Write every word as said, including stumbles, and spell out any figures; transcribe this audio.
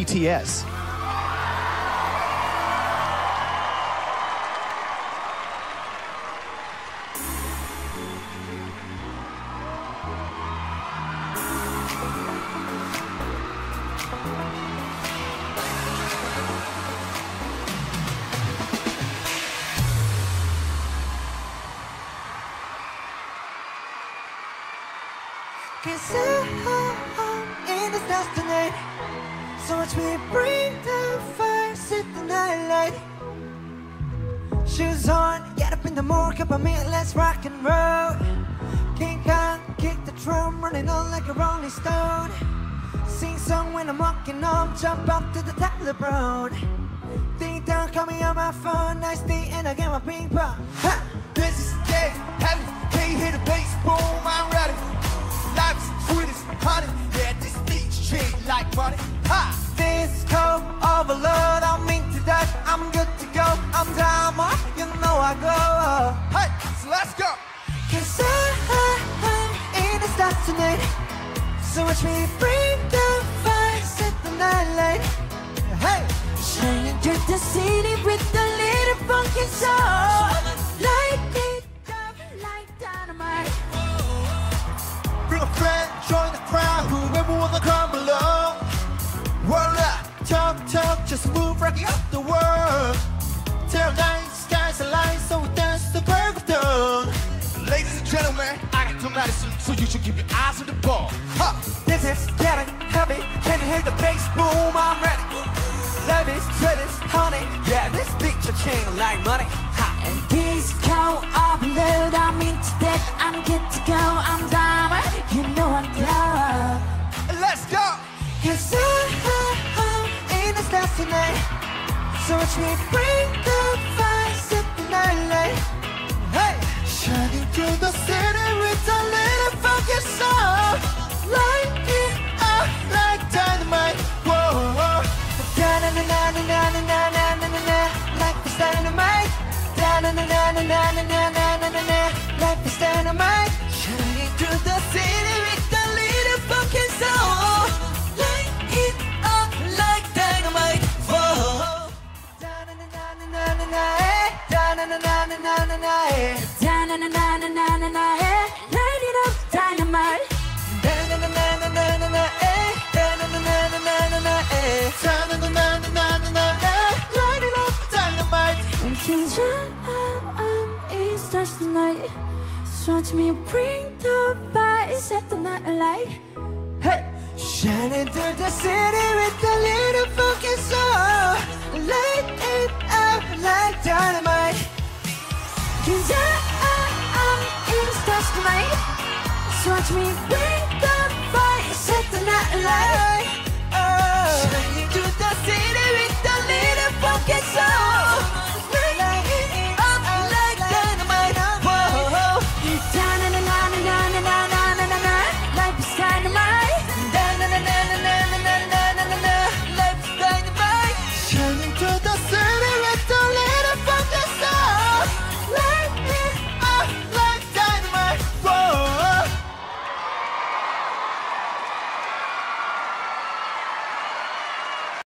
T S. Cause I'm in the stars tonight. So watch me bring the fire, set the night light. Shoes on, get up in the morning, cup of me, let's rock and roll. King Kong, kick the drum, running on like a rolling stone. Sing song when I'm walking home, jump up to the top of the road. Ding dong, call me on my phone, nice day, and I get my ping pong. Ha! This is the day, heavy, can you hear the bass, boom, I'm ready. Life is sweet as honey, yeah, this beach treat like money. Ha! Disco overload, I'm into that, I'm good to go. I'm down, you know I go. Hey, so let's go. Cause I'm in the stars tonight. So watch me bring the fire, set the night light. Hey! Shining through the city with a little funky soul. Light it up like dynamite. Bring a friend, join the crowd, whoever wanna come along. World up, talk, talk, just move, rocking up the world. Tell night, skies align, so we dance the break of dawn. Ladies and gentlemen, I got the medicine, so you should keep your eyes on the ball. Ha! This is getting heavy, can you hear the bass boom? I'm ready. Love is, sweat is, honey, yeah, this beat your chain like money. Ha! And disco overload, I'm into that, I'm good to go, I'm diamond, you know I'm glow. Let's go! Cause I'm in the stars tonight. So watch me bring the fire, set the night light. Hey! Shining through the city with a little funky soul. Light it up like dynamite. Whoa, whoa. Da na na na na na na na na na na, like the dynamite. Da na na na na na na na na na na na, like the dynamite. Shining through the city with a little funky soul. Light it up like dynamite. Whoa. Da na na na na na na, eh. Da na na na na na na na, eh. Da na na na na na na na, eh. Light it up, dynamite. Da na na na na na na na, eh. Da na na na na na na na, eh. Da na na na na na na na, eh. Light it up, dynamite. And since I'm in stars tonight, so watch me bring the fire, set the night light. Hey! Shining through the city with a little funky soul. Light it up like dynamite. Cause I'm in stars tonight, so watch me bring the fire, set the night light. Oh. Shining through the city with a little funky soul.